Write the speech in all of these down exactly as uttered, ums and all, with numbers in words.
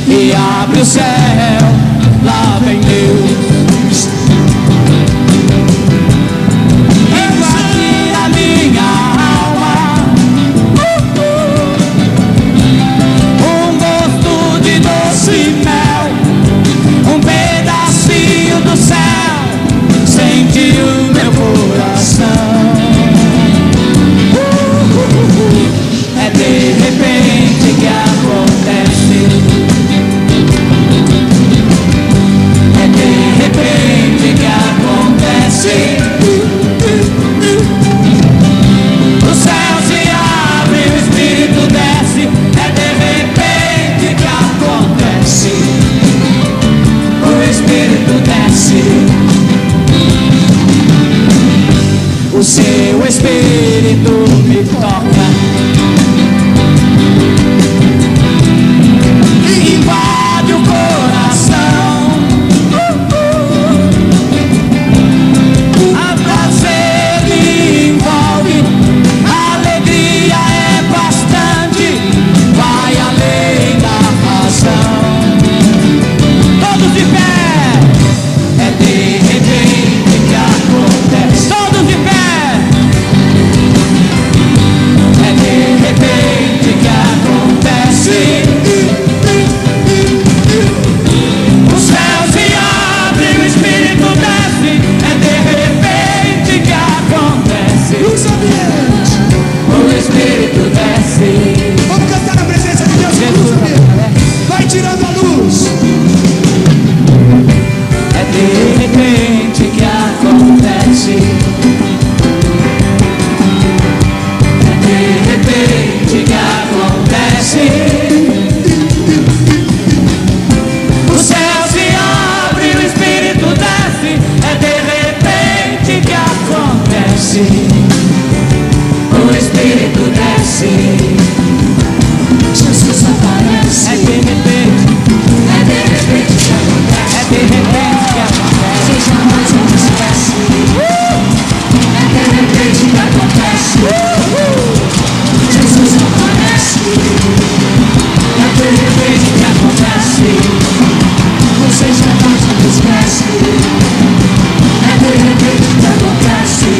e abre o céu, lá vem Deus invadir a minha alma. Um gosto de doce mel, um pedacinho do céu, sente o meu coração. É de repente que acontece, é de repente que acontece. O céu se abre, o Espírito desce, é de repente que acontece. O Espírito desce, o seu Espírito me toca, invade o coração. A prazer me envolve, a alegria é bastante, vai além da razão. Todos de pé, é de repente que acontece. Todos de pé, é de repente que acontece. O céu se abre, o Espírito desce, é de repente que acontece. Luz ambiente. O Espírito desce. Vamos cantar na presença de Deus. Jesus, Luz ambiente. Vai tirando a luz. é de repente que acontece. É de repente que acontece. O céu se abre, o Espírito desce, é de repente que acontece. O Espírito desce, Jesus aparece. É de repente, é de repente que acontece. É de repente que acontece. Você jamais não esquece. É de repente que acontece. Jesus aparece. É de repente que acontece. Você jamais não esquece. É de repente que acontece.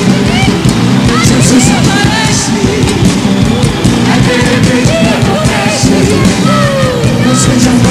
Jesus aparece. É de repente que acontece. Você jamais